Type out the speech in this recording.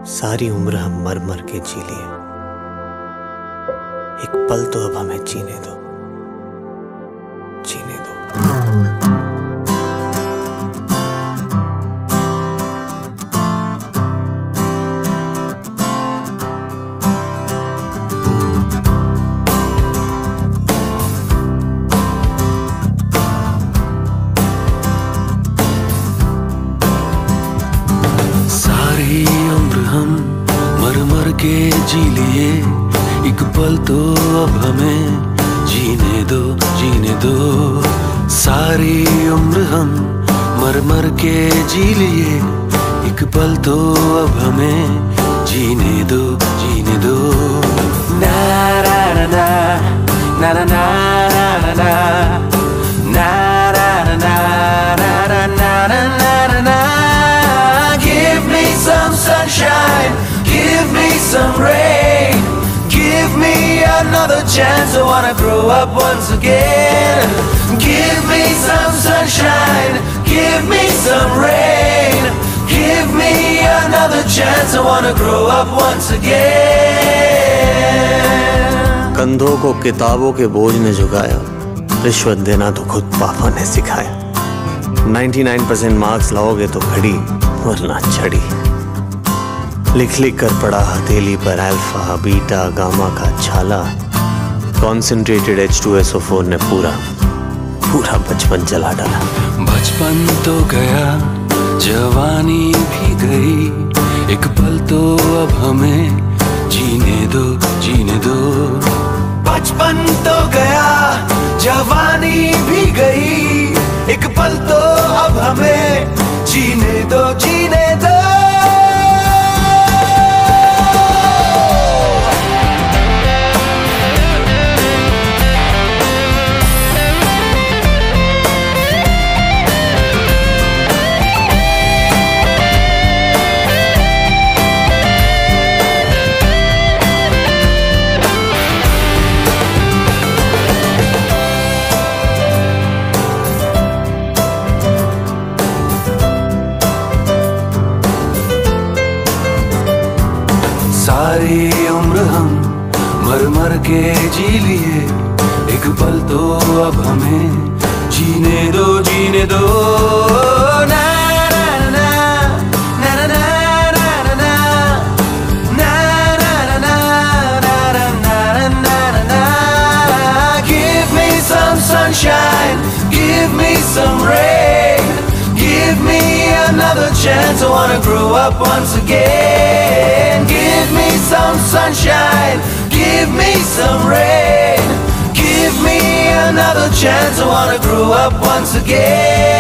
सारी उम्र हम मर मर के जी लिए, एक पल तो अब हमें जीने दो, जीने दो। सारी उम्र हम मर मर के जी लिए, एक पल तो अब हमें जीने दो, जीने दो। सारी उम्र हम मर मर के जी लिए, एक पल तो अब हमें जीने दो, जीने दो। ना ना ना ना ना ना ना ना ना ना ना ना ना ना। Give me some sunshine, give me some rain, give me another chance, I wanna grow up once again. Give me some sunshine, give me some rain, give me another chance, I wanna grow up once again. कंधों को किताबों के बोझ ने झुकाया, रिश्वत देना तो खुद पापा ने सिखाया। 99% मार्क्स लाओगे तो घड़ी वरना छड़ी, लिख लिख कर पड़ा हथेली पर अल्फा बीटा गामा का छाला। कॉन्सेंट्रेटेड H2SO4 ने पूरा पूरा बचपन जला डाला। बचपन तो गया, जवानी भी गई, एक पल तो अब हमें जीने दो, जीने दो। बचपन तो गया, जवानी भी गई, एक पल तो अब हमें जीने दो, जीने दो। सारी उम्र हम मर मर के जी लिए, एक पल तो अब हमें जीने दो, जीने दो। ना ना ना ना ना ना ना ना ना ना ना। Give me some sunshine, give me some rain, give me another chance, I wanna grow up once again. Give me some sunshine, give me some rain, give me another chance, I wanna grow up once again.